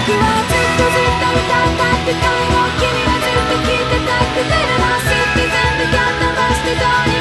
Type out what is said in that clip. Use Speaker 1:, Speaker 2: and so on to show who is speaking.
Speaker 1: 時はずっとずっと歌ったってたいの君はずっと聞いてたって出るの知って全部キャンダバしてた